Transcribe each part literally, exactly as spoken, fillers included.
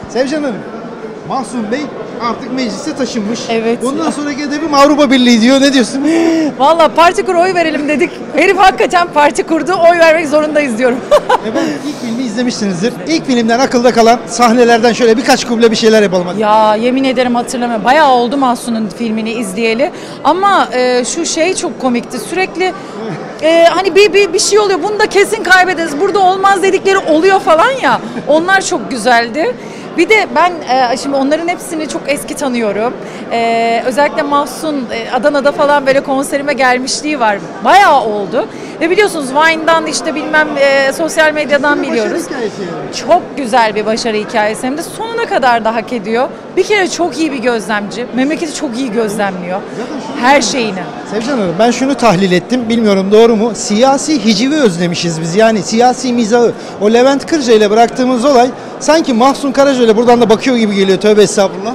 Sevcan Hanım, Mahsun Bey artık meclise taşınmış. Evet. Bundan sonraki hedefim Avrupa Birliği diyor. Ne diyorsun? Valla parti kur oy verelim dedik. Herif hakikaten parti kurdu. Oy vermek zorundayız diyorum. Efendim ilk filmi izlemişsinizdir. İlk filmden akılda kalan sahnelerden şöyle birkaç kuble bir şeyler yapalım hadi. Ya yemin ederim hatırlamıyorum. Bayağı oldu Mahsun'un filmini izleyeli. Ama e, şu şey çok komikti. Sürekli e, hani bir, bir, bir şey oluyor. Bunu da kesin kaybederiz. Burada olmaz dedikleri oluyor falan ya. Onlar çok güzeldi. Bir de ben e, şimdi onların hepsini çok eski tanıyorum. E, özellikle Mahsun e, Adana'da falan böyle konserime gelmişliği var. Bayağı oldu. Ve biliyorsunuz Vine'dan işte bilmem e, sosyal medyadan biliyoruz. Çok güzel bir başarı hikayesi. Hem de sonuna kadar da hak ediyor. Bir kere çok iyi bir gözlemci. Memleketi çok iyi gözlemliyor. Her şeyini. Sevcan Hanım, ben şunu tahlil ettim. Bilmiyorum doğru mu? Siyasi hicivi özlemişiz biz. Yani siyasi mizahı. O Levent Kırca ile bıraktığımız olay sanki Mahsun Karaca ile buradan da bakıyor gibi geliyor. Tövbe estağfurullah.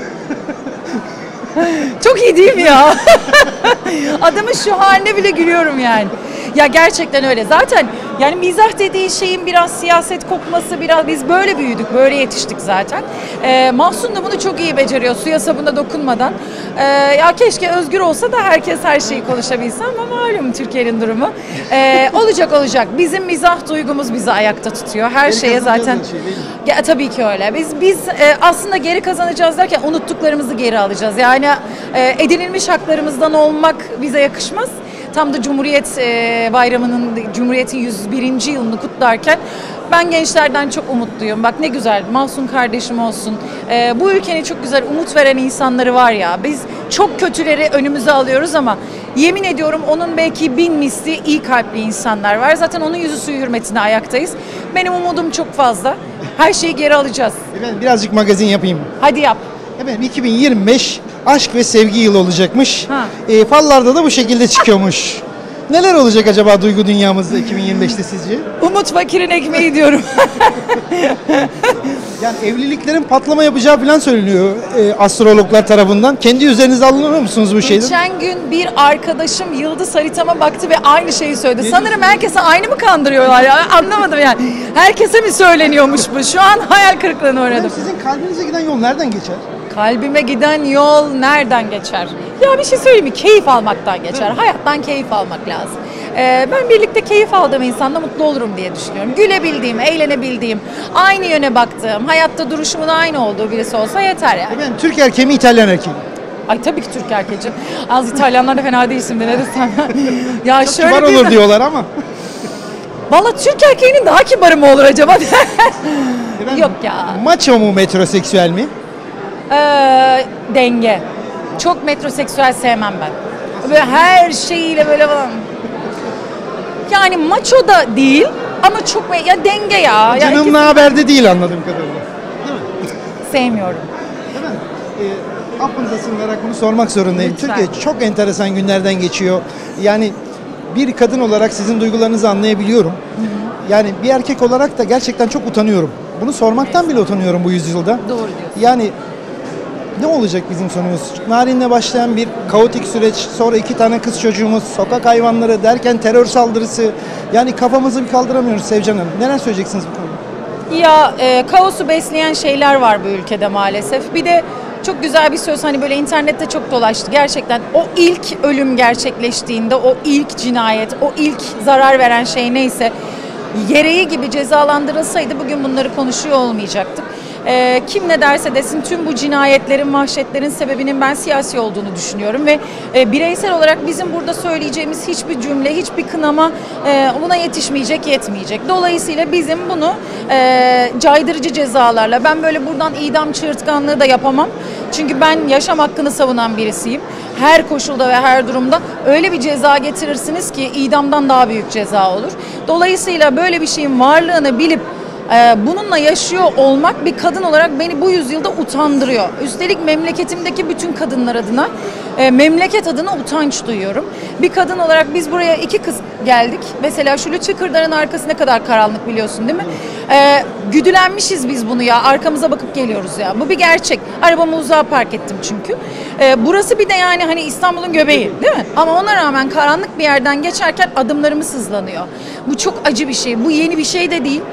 Çok iyi değil mi ya? Adamın şu haline bile gülüyorum yani. Ya gerçekten öyle. Zaten yani mizah dediği şeyin biraz siyaset kokması, biraz biz böyle büyüdük, böyle yetiştik zaten. Ee, Mahsun da bunu çok iyi beceriyor, suya sabuna dokunmadan. Ee, ya keşke özgür olsa da herkes her şeyi konuşabilse ama malum Türkiye'nin durumu. Ee, olacak olacak. Bizim mizah duygumuz bizi ayakta tutuyor. Her şeye zaten... Şey, ya, tabii ki öyle. Biz biz e, aslında geri kazanacağız derken unuttuklarımızı geri alacağız. Yani e, edinilmiş haklarımızdan olmak bize yakışmaz. Tam da Cumhuriyet e, Bayramı'nın, Cumhuriyet'in yüz birinci yılını kutlarken ben gençlerden çok umutluyum. Bak ne güzel, Mahsun kardeşim olsun. E, bu ülkenin çok güzel umut veren insanları var ya. Biz çok kötüleri önümüze alıyoruz ama yemin ediyorum onun belki bin misli iyi kalpli insanlar var. Zaten onun yüzü suyu hürmetine ayaktayız. Benim umudum çok fazla. Her şeyi geri alacağız. Efendim birazcık magazin yapayım. Hadi yap. Efendim iki bin yirmi beş aşk ve sevgi yılı olacakmış. Ha. E, fallarda da bu şekilde çıkıyormuş. Neler olacak acaba duygu dünyamızda iki bin yirmi beşte sizce? Umut fakirin ekmeği diyorum. Yani evliliklerin patlama yapacağı falan söyleniyor e, astrologlar tarafından. Kendi üzerinize alınıyor musunuz bu şeyden? Geçen gün bir arkadaşım yıldız haritama baktı ve aynı şeyi söyledi. Ne Sanırım diyorsun? Herkese aynı mı kandırıyorlar ya? Anlamadım yani. Herkese mi söyleniyormuş bu? Şu an hayal kırıklığına uğradım. Yani sizin kalbinize giden yol nereden geçer? Kalbime giden yol nereden geçer? Ya bir şey söyleyeyim mi? Keyif almaktan geçer. Hayattan keyif almak lazım. Ee, ben birlikte keyif aldığım insanla mutlu olurum diye düşünüyorum. Gülebildiğim, eğlenebildiğim, aynı yöne baktığım, hayatta duruşumun aynı olduğu birisi olsa yeter yani. Efendim Türk erkeği mi İtalyan erkeği mi? Ay tabii ki Türk erkeği. Az İtalyanlar da fena değil şimdi ne desem. Ya Çok şöyle kibar bir... olur diyorlar ama. Valla Türk erkeğinin daha kibarı mı olur acaba? Yok ya. Maço mu metroseksüel mi? Ee, denge. Çok metroseksüel sevmem ben. Böyle her şeyiyle böyle falan. Yani maço da değil ama çok ya denge ya. Canım ya ne haberde değil anladığım kadarıyla. Değil mi? Sevmiyorum. Efendim, e, affınıza sığınarak bunu sormak zorundayım. Lütfen. Türkiye çok enteresan günlerden geçiyor. Yani bir kadın olarak sizin duygularınızı anlayabiliyorum. Hı hı. Yani bir erkek olarak da gerçekten çok utanıyorum. Bunu sormaktan evet. bile utanıyorum bu yüzyılda. Doğru diyorsun. Yani ne olacak bizim sonumuz? Narin'le başlayan bir kaotik süreç, sonra iki tane kız çocuğumuz, sokak hayvanları derken terör saldırısı. Yani kafamızı bir kaldıramıyoruz Sevcan Hanım. Neler söyleyeceksiniz bu konuda? Ya e, kaosu besleyen şeyler var bu ülkede maalesef. Bir de çok güzel bir söz hani böyle internette çok dolaştı. Gerçekten o ilk ölüm gerçekleştiğinde, o ilk cinayet, o ilk zarar veren şey neyse gereği gibi cezalandırılsaydı bugün bunları konuşuyor olmayacaktık. Ee, kim ne derse desin tüm bu cinayetlerin, vahşetlerin sebebinin ben siyasi olduğunu düşünüyorum ve e, bireysel olarak bizim burada söyleyeceğimiz hiçbir cümle, hiçbir kınama e, buna yetişmeyecek, yetmeyecek. Dolayısıyla bizim bunu e, caydırıcı cezalarla, ben böyle buradan idam çığırtkanlığı da yapamam. Çünkü ben yaşam hakkını savunan birisiyim. Her koşulda ve her durumda öyle bir ceza getirirsiniz ki idamdan daha büyük ceza olur. Dolayısıyla böyle bir şeyin varlığını bilip bununla yaşıyor olmak bir kadın olarak beni bu yüzyılda utandırıyor. Üstelik memleketimdeki bütün kadınlar adına, memleket adına utanç duyuyorum. Bir kadın olarak biz buraya iki kız geldik. Mesela şu Lütfi Kırdar'ın arkası ne kadar karanlık biliyorsun değil mi? Ee, güdülenmişiz biz bunu ya. Arkamıza bakıp geliyoruz ya. Bu bir gerçek. Arabamı uzağa park ettim çünkü. Ee, burası bir de yani hani İstanbul'un göbeği değil mi? Ama ona rağmen karanlık bir yerden geçerken adımlarımız hızlanıyor. Bu çok acı bir şey. Bu yeni bir şey de değil.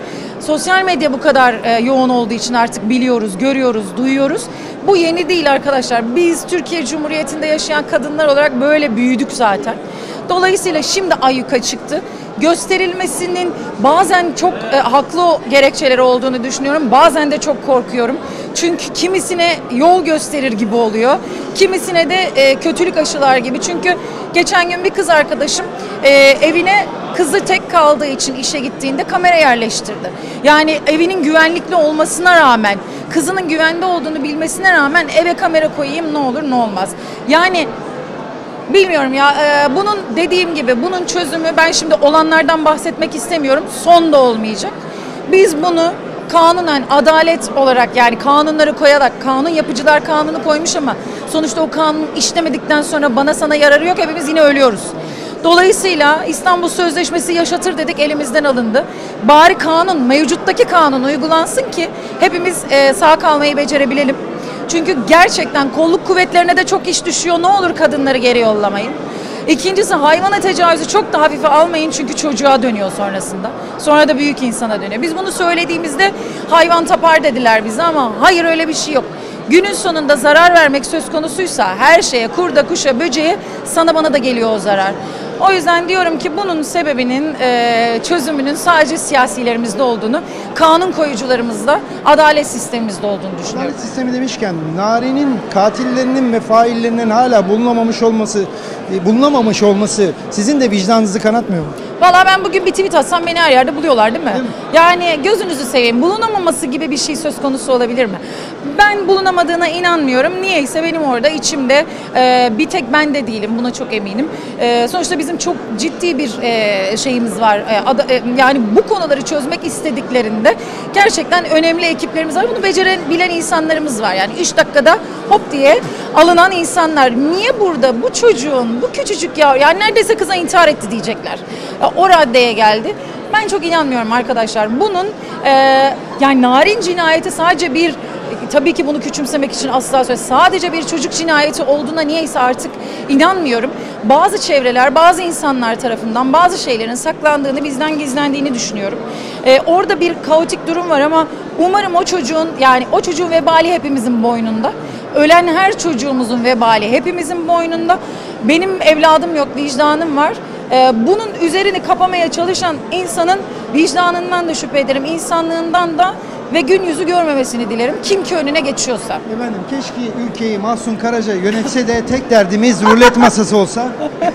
Sosyal medya bu kadar e, yoğun olduğu için artık biliyoruz, görüyoruz, duyuyoruz. Bu yeni değil arkadaşlar. Biz Türkiye Cumhuriyeti'nde yaşayan kadınlar olarak böyle büyüdük zaten. Dolayısıyla şimdi ayyuka çıktı. Gösterilmesinin bazen çok e, haklı gerekçeleri olduğunu düşünüyorum. Bazen de çok korkuyorum. Çünkü kimisine yol gösterir gibi oluyor. Kimisine de e, kötülük aşılar gibi. Çünkü geçen gün bir kız arkadaşım e, evine kızı tek kaldığı için işe gittiğinde kamera yerleştirdi. Yani evinin güvenlikli olmasına rağmen, kızının güvende olduğunu bilmesine rağmen eve kamera koyayım ne olur ne olmaz. Yani bilmiyorum ya, e, bunun dediğim gibi bunun çözümü, ben şimdi olanlardan bahsetmek istemiyorum, son da olmayacak. Biz bunu kanunen, adalet olarak, yani kanunları koyarak, kanun yapıcılar kanunu koymuş ama sonuçta o kanun işlemedikten sonra bana sana yararı yok, hepimiz yine ölüyoruz. Dolayısıyla İstanbul Sözleşmesi yaşatır dedik, elimizden alındı. Bari kanun, mevcuttaki kanun uygulansın ki hepimiz e, sağ kalmayı becerebilelim. Çünkü gerçekten kolluk kuvvetlerine de çok iş düşüyor. Ne olur kadınları geri yollamayın. İkincisi, hayvana tecavüzü çok da hafife almayın çünkü çocuğa dönüyor sonrasında. Sonra da büyük insana dönüyor. Biz bunu söylediğimizde hayvan tapar dediler bize ama hayır, öyle bir şey yok. Günün sonunda zarar vermek söz konusuysa her şeye, kurda, kuşa, böceğe, sana bana da geliyor o zarar. O yüzden diyorum ki bunun sebebinin, e, çözümünün sadece siyasilerimizde olduğunu, kanun koyucularımızda, adalet sistemimizde olduğunu düşünüyorum. Adalet sistemi demişken, Nari'nin katillerinin ve faillerinin hala bulunamamış olması, e, bulunamamış olması sizin de vicdanınızı kanatmıyor mu? Valla ben bugün bir tweet atsam beni her yerde buluyorlar değil mi? Değil mi? Yani gözünüzü seveyim, bulunamaması gibi bir şey söz konusu olabilir mi? Ben bulunamadığına inanmıyorum. Niyeyse benim orada içimde e, bir tek ben de değilim, buna çok eminim. E, sonuçta bizim çok ciddi bir e, şeyimiz var. E, ada, e, yani bu konuları çözmek istediklerinde gerçekten önemli ekiplerimiz var. Bunu becerebilen insanlarımız var. Yani üç dakikada hop diye alınan insanlar. Niye burada bu çocuğun, bu küçücük yavru, yani neredeyse kıza intihar etti diyecekler. E, o raddeye geldi. Ben çok inanmıyorum arkadaşlar. Bunun e, yani Narin cinayeti sadece bir, tabii ki bunu küçümsemek için asla söyle, sadece bir çocuk cinayeti olduğuna niyeyse artık inanmıyorum. Bazı çevreler, bazı insanlar tarafından bazı şeylerin saklandığını, bizden gizlendiğini düşünüyorum. Ee, orada bir kaotik durum var ama umarım o çocuğun, yani o çocuğun vebali hepimizin boynunda. Ölen her çocuğumuzun vebali hepimizin boynunda. Benim evladım yok, vicdanım var. Ee, bunun üzerini kapamaya çalışan insanın vicdanından da şüphe ederim, insanlığından da, ve gün yüzü görmemesini dilerim. Kim ki önüne geçiyorsa. Efendim, keşke ülkeyi Mahsun Karaca yönetse de tek derdimiz rulet masası olsa.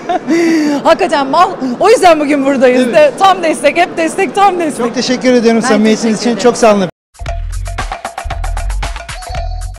Hakikaten mal. O yüzden bugün buradayız. De, tam destek, hep destek, tam destek. Çok teşekkür ediyorum Ben samimiyetiniz teşekkür için. ederim. Çok sağ olun.